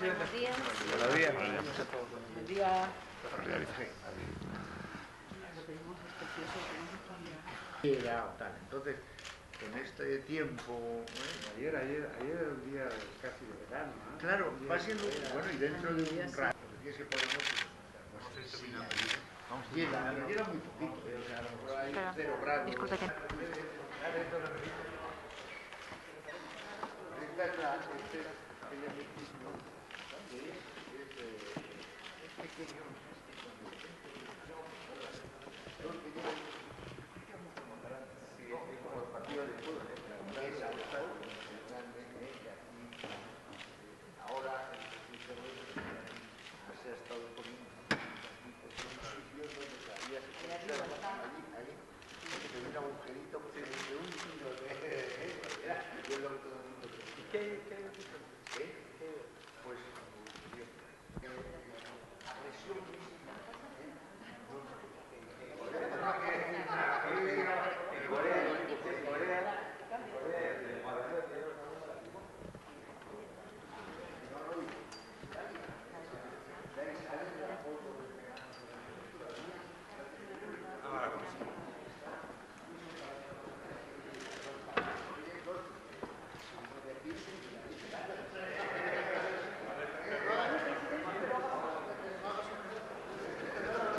Buenos días. Buenos días. Buenos días. Tal. Entonces, en este tiempo, ayer era un día casi de verano, ¿no? Claro, va siendo, bueno, y dentro de un rato, es que podemos... Llega muy poquito, o sea, a lo mejor hay 0 grados. Disculpe que...